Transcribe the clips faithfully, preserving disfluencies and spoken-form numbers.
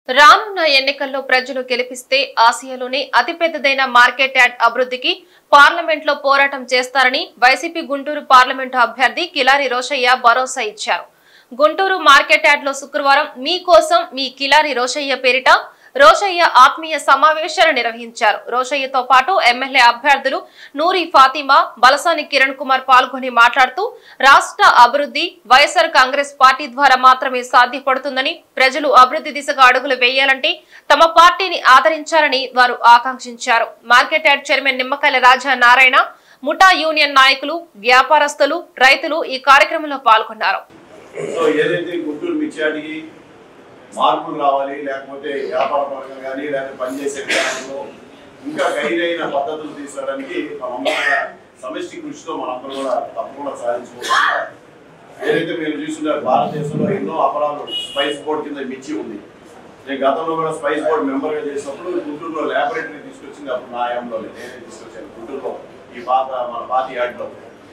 రానున్న ఎన్నికల్లో ప్రజలు గెలిపిస్తే ఆసియాలోనే అతిపెద్దదైన మార్కెట్ యార్డ్ అభివృద్ధికి పార్లమెంట్ లో పోరాటం చేస్తారని వైసీపీ గుంటూరు పార్లమెంటు అభ్యర్థి కిలారి రోషయ్య భరోసా ఇచ్చారు. గుంటూరు మార్కెట్ యార్డ్ లో శుక్రవారం మీ కోసం మీ కిలారి రోషయ్య పేరిట రోషయ్య ఆత్మీయ సమావేశాలు నిర్వహించారు. రోషయ్యతో పాటు ఎమ్మెల్యే అభ్యర్థులు నూరి ఫాతిమా, బలసాని కిరణ్ కుమార్ పాల్గొని మాట్లాడుతూ రాష్ట్ర అభివృద్ధి వైఎస్ఆర్ కాంగ్రెస్ పార్టీ ద్వారా మాత్రమే సాధ్యపడుతుందని, ప్రజలు అభివృద్ధి దిశగా అడుగులు వేయాలంటే తమ పార్టీని ఆదరించాలని వారు ఆకాంక్షించారు. మార్కెట్ యార్డ్ చైర్మన్ నిమ్మకాయల రాజా నారాయణ, ముఠా యూనియన్ నాయకులు, వ్యాపారస్తులు, రైతులు ఈ కార్యక్రమంలో పాల్గొన్నారు. మార్పులు రావాలి, లేకపోతే వ్యాపార పరంగా కానీ లేకపోతే పనిచేసే విధానంలో ఇంకా ఖరీదైన పద్ధతులు తీసుకోవడానికి మనందరూ సమిష్టి కృషితో మనందరూ కూడా తప్పకుండా సాధించుకోవాలి. ఏదైతే మీరు చూస్తున్నారు, భారతదేశంలో ఎన్నో అపరాధాలు స్పైస్ బోర్డు కింద మిర్చి ఉంది. నేను గతంలో కూడా స్పైస్ బోర్డు మెంబర్గా చేసినప్పుడు గుంటూరులో ల్యాబొరేటరీ తీసుకొచ్చింది. అప్పుడు నా ఆయంలో నేనే తీసుకొచ్చాను గుంటూరులో, ఈ పాత మన పాతి యార్డ్లో.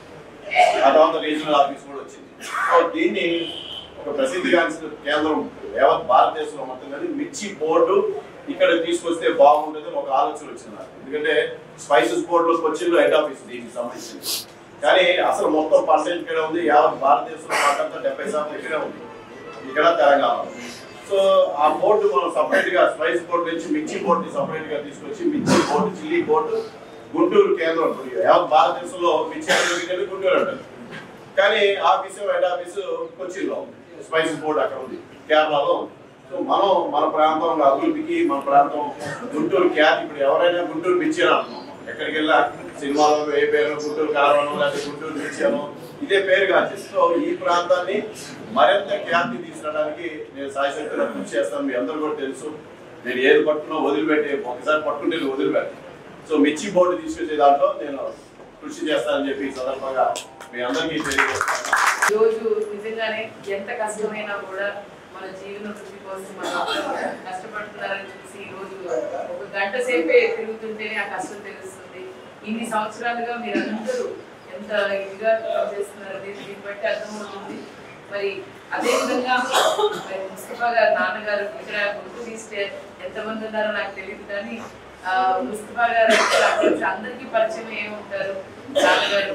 ఆ తర్వాత రీజనల్ ఆఫీస్ కూడా వచ్చింది. సో దీన్ని ఒక ప్రసిద్ధిగాంచిన కేంద్రం యావత్ భారతదేశంలో మొత్తం కానీ మిర్చి బోర్డు ఇక్కడ తీసుకొస్తే బాగుంటుంది ఒక ఆలోచన వచ్చింది. ఎందుకంటే స్పైసెస్ బోర్డులో కొచ్చిన్లో హెడ్ ఆఫీస్ దీనికి సంబంధించింది. కానీ అసలు మొత్తం పర్సెంట్ ఇక్కడే ఉంది. యావత్ భారతదేశంలో పంటంతా డెబ్బై శాతం ఇక్కడే ఉంది, ఇక్కడ తెలంగాణలో. సో ఆ బోర్డు మనం సపరేట్ గా స్పైస్ బోర్డు నుంచి మిర్చి బోర్డుని సపరేట్ గా తీసుకొచ్చి మిర్చి బోర్డు, చిల్లీ బోర్డు గుంటూరు కేంద్రం. యావత్ భారతదేశంలో మిర్చి అంటే గుంటూరు అంటారు, కానీ ఆఫీసు హెడ్ ఆఫీసు కొచ్చిన్లో ఉంది. స్పైస్ బోర్డు అక్కడ ఉంది, కేరళలో ఉంది. సో మనం మన ప్రాంతంలో అభివృద్ధికి మన ప్రాంతం గుంటూరు ఖ్యాతి. ఇప్పుడు ఎవరైనా గుంటూరు మిర్చి అని అంటున్నాం, ఎక్కడికి వెళ్ళా సినిమాలో ఏ పేరు గుంటూరు కారవనం లేకపోతే గుంటూరు మిర్చి అనో ఇదే పేరు కాదు. సో ఈ ప్రాంతాన్ని మరింత ఖ్యాతి తీసుకురావడానికి నేను సాయశక్తిగా కృషి చేస్తాను. మీ అందరూ కూడా తెలుసు, నేను ఏది పట్టుకున్నా వదిలిపెట్టి ఒకసారి పట్టుకుంటే వదిలిపెట్టాను. సో మిర్చి బోర్డు తీసుకొచ్చే దాంట్లో నేను కృషి చేస్తానని చెప్పి ఈ సందర్భంగా మీ అందరికీ తెలియజేస్తాను. రోజు నిజంగానే ఎంత కష్టమైనా కూడా మన జీవన వృద్ధి కోసం మనం కష్టపడుతున్నారని చూసి ఈ రోజు ఒక గంట సేపే తిరుగుతుంటేనే ఆ కష్టం తెలుస్తుంది. ఇన్ని సంవత్సరాలుగా మీరు అందరూ ఎంత ఇదిగా పనిచేస్తున్నారని దీన్ని బట్టి అర్థమవుతుంది. మరి అదేవిధంగా మరి ముస్తఫా గారు నాన్నగారు ఇక్కడ గుర్తు తీస్తే ఎంతమంది ఉన్నారో నాకు తెలియదు, కానీ ఆ ముస్తఫా గారు అందరికీ పరిచయం ఏ ఉంటారు. నాన్నగారు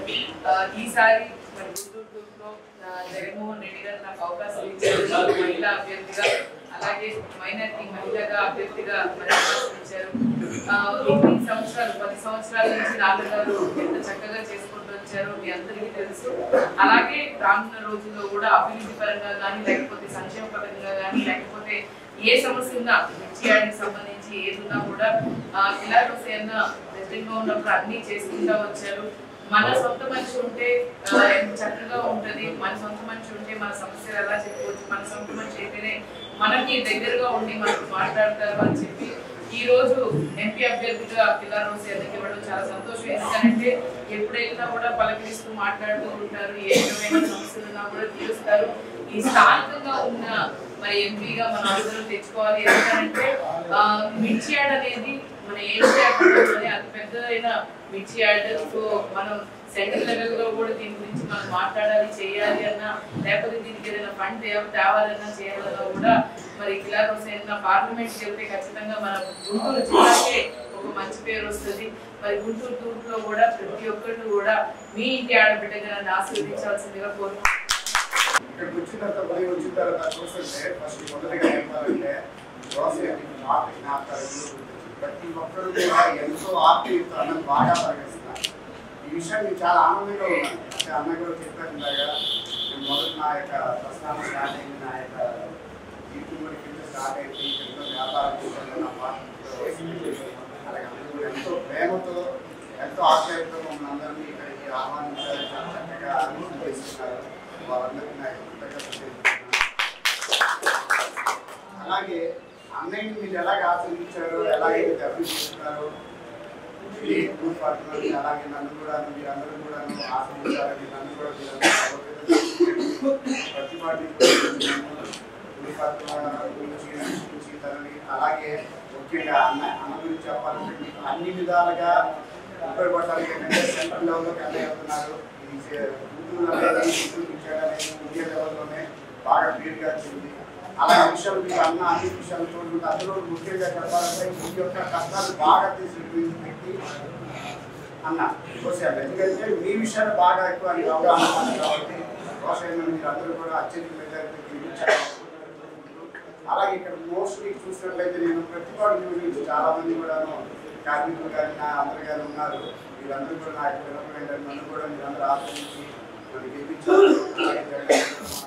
ఈసారి మరి గుంటూరులో జగన్మోహన్ రెడ్డి గారు నాకు అవకాశం ఇచ్చారు మహిళా అభ్యర్థిగా, అలాగే మైనారిటీ మహిళగా అభ్యర్థిగా మరి అవకాశం ఇచ్చారు. ఎన్ని సంవత్సరాలు పది సంవత్సరాల నుంచి నాన్నగారు ఎంత చక్కగా చేసుకుంటూ వచ్చారో మీ అందరికీ తెలుసు. అలాగే రానున్న రోజుల్లో కూడా అభివృద్ధి పరంగా కానీ లేకపోతే సంక్షేమ పరంగా కానీ లేకపోతే ఏ సమస్య ఉన్నా మిర్చి యార్డ్కి సంబంధించి ఏదున్నా కూడా కిలారి రోషయ్య ప్రెసిడెంట్గా ఉన్నప్పుడు అన్ని చేసుకుంటూ వచ్చారు. మన సొంత మనిషి ఉంటే చక్కగా ఉంటది, మన సొంత మనిషి ఉంటే మన సమస్యలు ఎలా చెప్పుకోవచ్చు, మన సొంత మనిషి అయితేనే మనకి దగ్గరగా ఉండి మనకు మాట్లాడతారు అని చెప్పి ఈ రోజు ఎంపీ అభ్యర్థిగా కిలారి రోషయ్యకి ఇవ్వడం చాలా సంతోషం. ఎందుకంటే ఎప్పుడైనా కూడా పలకరిస్తూ మాట్లాడుతూ ఉంటారు, ఏ విధమైన సమస్యలు ఉన్నా కూడా తీరుస్తారు. ఈ స్థానికంగా ఉన్న మరి ఎంపీగా మనం అందరూ తెచ్చుకోవాలి. ఎందుకంటే మిర్చి యార్డ్ అనేది మన ఏషియా అతి పెద్దదైన మిర్చి యార్డ్. సో మనం సెంట్రల్ లెవెల్ లో కూడా దీని గురించి మనం మాట్లాడాలి, చేయాలి అన్నా లేకపోతే దీనికి ఏదైనా ఫండ్ తేవాలన్నా చేయాలన్నా కూడా మరి కిలారి రోషయ్య పార్లమెంట్ వెళ్తే ఖచ్చితంగా మన గుంటూరు జిల్లాకే ఒక మంచి పేరు వస్తుంది. మరి గుంటూరు తూర్పులో కూడా ప్రతి ఒక్కరు కూడా మీ ఇంటి ఆడబిడ్డగా నన్ను ఆశీర్వదించాల్సిందిగా కోరుకుంటున్నాను. ఇక్కడికి వచ్చిన తర్వాత మళ్ళీ వచ్చిన తర్వాత చూస్తుంటే ఫస్ట్ మొదటిగా చెప్పాలంటే రోషయ్యకి మాట జ్ఞాపకాలు ప్రతి ఒక్కరు కూడా ఎంతో ఆత్మీయతను బాగా పరిగణిస్తున్నారు. ఈ విషయం నేను చాలా ఆనందంగా ఉన్నాను. అంటే అన్న కూడా చెప్పారు ఇందాక, నేను మొదటి నా యొక్క ప్రస్థానం స్టార్ట్ అయింది, నా యొక్క యూట్యూబ్ కింద స్టార్ట్ అయింది, ఎంతో వ్యాపారం చేశాను, నా పార్టీ అలాగే అందరూ ఎంతో ప్రేమతో ఎంతో ఆశ్చర్యంతో మమ్మల్ని అందరినీ ఇక్కడికి ఆహ్వానించారు, చాలా చక్కగా అనుభవం చేసుకున్నారు. వాళ్ళందరికీ నా యొక్క కృతజ్ఞతలు. అలాగే అన్నయ్యని మీరు ఎలాగ ఆశ్రయించారో, ఎలాగైతే అభివృద్ధి చేస్తున్నారు, అలాగే నన్ను కూడా మీరందరూ కూడా ఆశ్రయించాలని నన్ను కూడా ప్రతి పార్టీ గురించి తనని, అలాగే ముఖ్యంగా అన్న అన్న గురించి చెప్పాలంటే మీకు అన్ని విధాలుగా ఉపయోగపడడానికి ఏంటంటే సెంట్రల్ లెవెల్లోకి అన్నయ్య అవుతున్నారు. ఇది గుంటూరు అనేది గుంటూరు విషయాలు అనేది ఇండియా లెవెల్లోనే బాగా పేరుగా వచ్చింది. అలాంటి విషయాలు మీకు అన్న అన్ని విషయాలు చూడండి. అందులో ముఖ్యంగా చెప్పాలంటే మీ యొక్క కష్టాలు బాగా తీసుకుని పెట్టి అన్న చూసాను. ఎందుకంటే మీ విషయాలు బాగా ఎక్కువ అని అవగాహన ఉంది కాబట్టి రోషయ్య మీరు అందరూ కూడా అత్యధిక మెజారిటీ గెలిపించారు. అలాగే ఇక్కడ మోస్ట్లీ చూసినట్లయితే నేను ప్రతిపాడు గురించి చాలా మంది కూడాను కార్మికులు కానీ నా అందరు గారు ఉన్నారు. వీళ్ళందరూ కూడా నాకు వినపడండి నన్ను కూడా మీరందరూ ఆశ్రయించి నన్ను గెలిపించారు.